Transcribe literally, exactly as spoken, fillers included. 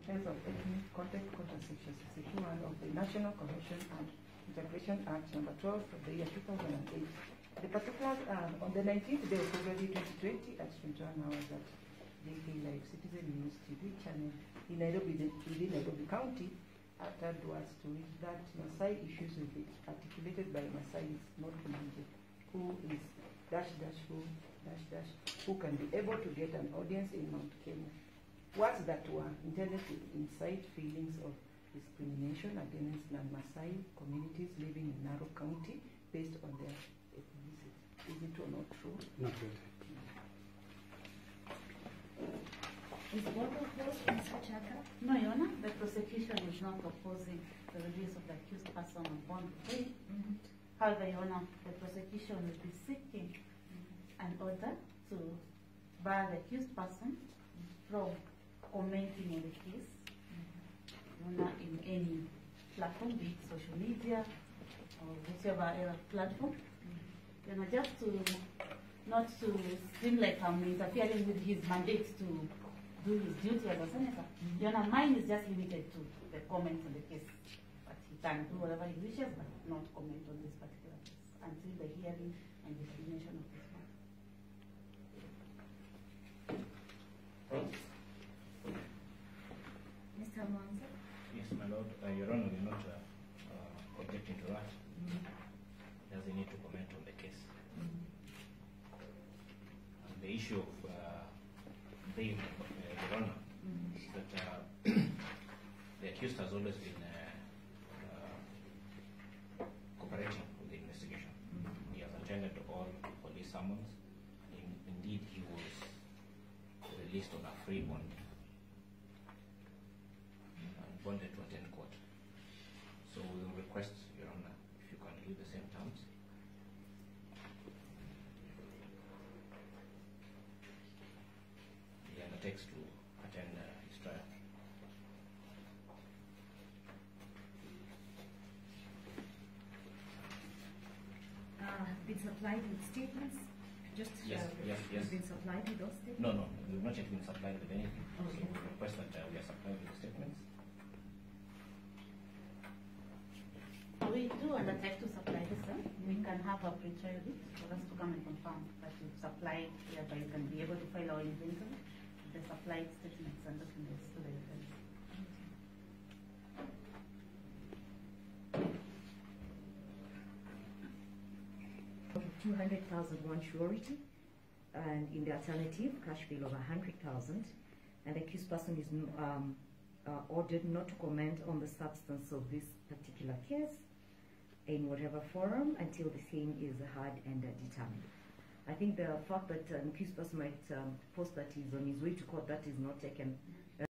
offence of ethnic contempt contra section sixty-one of the National Correction and Integration Act number twelve of the year two thousand eight. The particulars are on the nineteenth day of February twenty twenty at twenty-one hours at J K Live Citizen News T V channel in Nairobi, within Nairobi County, uttered words to which that Maasai issues with it, articulated by Maasai is not commanded, who is dash dash who dash dash who can be able to get an audience in Mount Kenya. Words that were intended to incite feelings of discrimination against non-Maasai communities living in Narok County based on their ethnicity. Is it or not true? Not really. Is both of those in such a case? No, Your Honor, the prosecution is not opposing the release of the accused person on bond bail. Mm-hmm. However, Your Honor, the prosecution will be seeking mm-hmm. an order to bar the accused person from commenting on the case mm-hmm. Your Honor, in any platform, be it social media or whichever other platform. Mm-hmm. Your Honor, just to not to seem like I'm interfering with his mandate to do his duty as a senator. Mm-hmm. Your Honor, mine is just limited to the comments on the case. But he can do whatever he wishes, but not comment on this particular case until the hearing and determination of this matter. Mister Mwanza? Yes, my Lord. Uh, Your Honor, we're not uh, uh, objecting to that. Mm-hmm. Doesn't need to comment on the case. Mm-hmm. And the issue of uh, bail, uh, Your Honor, mm-hmm. is that uh, the accused has always been uh, uh, cooperating with the investigation. Mm-hmm. He has attended all police summons. In, indeed, he was released on a free bond and bonded to attend court. So we will request, Your Honor, if you can give the same terms. He undertakes to attend uh, his trial. Uh, been supplied with statements? Just Yes, uh, yes, yes. Been supplied with those statements? No, no, we've not yet been supplied with anything. Okay. So we request that uh, we are supplied with the statements. We do undertake to supply this, sir. We can have a pre-trial bit for us to come and confirm that you supply, whereby you can be able to file our inventory, the supplied statements and documents to the defense. two hundred thousand one surety, and in the alternative, cash bail of one hundred thousand, and the accused person is um, uh, ordered not to comment on the substance of this particular case in whatever forum until the same is heard and uh, determined. I think the fact that an accused person might um, post that he's on his way to court, that is not taken